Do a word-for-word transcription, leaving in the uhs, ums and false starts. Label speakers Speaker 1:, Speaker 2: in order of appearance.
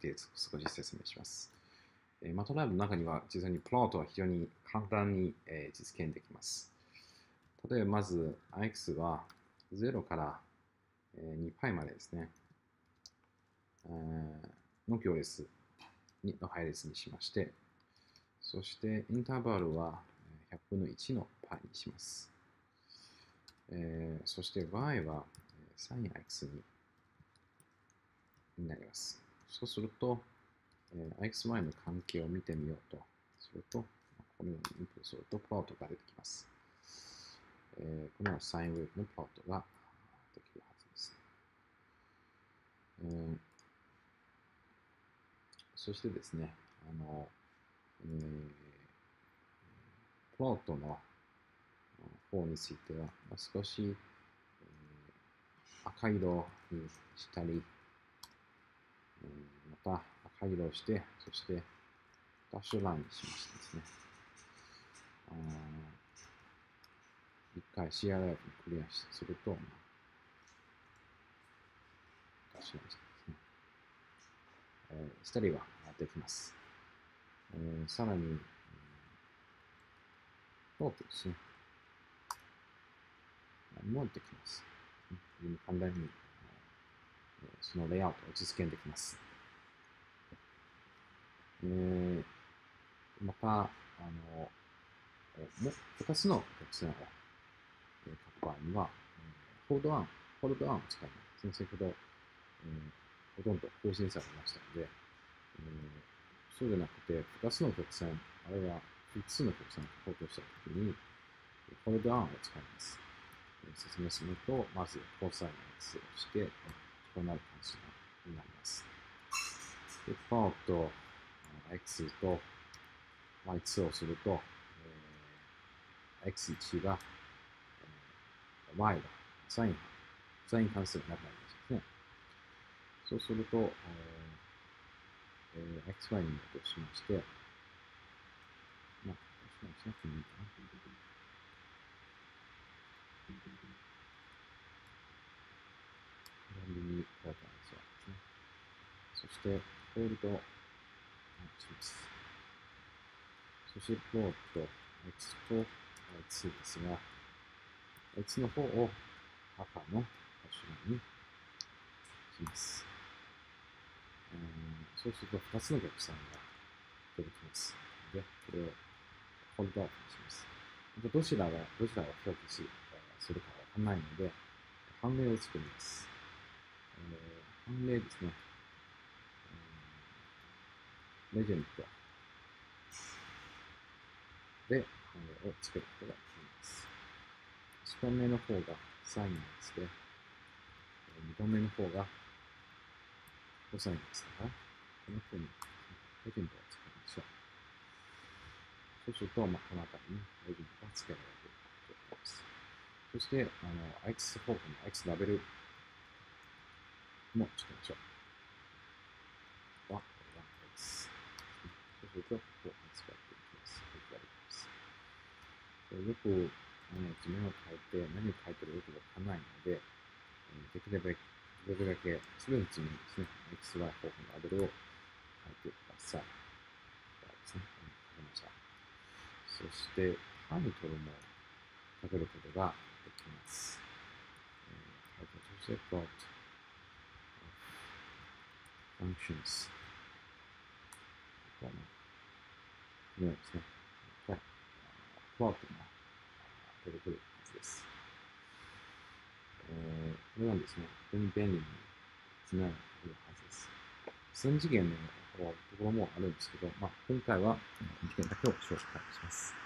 Speaker 1: て少し説明します。えー、マトライブの中には実際にプロットは非常に簡単に、えー、実現できます。例えばまず x はゼロから、えー、にパイまでですね、えー、の行列の配列にしまして、そしてインターバルはひゃくぶんのいちのパイにします。えー、そして y は サインx にになります。そうすると、えー、xy の関係を見てみようとすると、このようにインプットするとプロットが出てきます。えー、このようなサインウェーブのプロットができるはずです。えー、そしてですね、あの、えー、プロットの方については、少し、えー、赤色にしたり、えー、また赤色をして、そしてダッシュラインにしましてですね、あ一回 シーアールエフ にクリアすると、ダッシュラインしてですね、えー、したりはできます。えー、さらに、ノートですね、もできます。簡単にそのレイアウトを実現できます。えー、また、あの、もふたつの曲線を書く場合には、ホールドアン、ホールドアンを使います。先ほど、えー、ほとんど更新されましたので、えー、そうじゃなくて、ふたつの曲線、あるいはみっつの曲線を書こうとしたときに、ホールドアンを使います。説明すると、まず、コサイン x をして、こうなる関数になります。で、パーと x と ワイツー をすると、えー、エックスワン が、えー、y がサイン、サイン関数がなくなりますね。そうすると、えー、xy に戻しまして、まあ、どうしなくてもいいかな。ちなみに、こうやってですね。そして、ホールドをします。そして、プロット x と ワイツー ですが、x の方を赤の場所にします。うん、そうするとふたつの逆算が出てきます。で、これをホールドアウトにします。どちらが、どちらを表記するかわからないので、判例を作ります。えー、判例ですね。レジェンドで判例を作ることができます。いちばんめの方がサインですで、にばんめの方がコサインですから、この風にレジェンドを作りましょう。そうすると、まあ、この辺りにレジェンドが付けられているということです。そして、あの、x 方向の x ラベルも作りましょう。は、これは x。そうすると、こう扱っていきます。よく、あの、図面を変えて、何を書いてるかよくわからないので、できれば、できるだけ、すべての図面ですね、xy 方向のラベルを書いてください。これですね、書きました。そして、タイトルも書けることができます。タイトルとして、plot functions。このようにですね、プロットも出てくるはずです。えー、これはですね、非常に便利に図面を書けるはずです。さん次元のところもあるんですけど、まあ、今回はに次元だけを紹介します。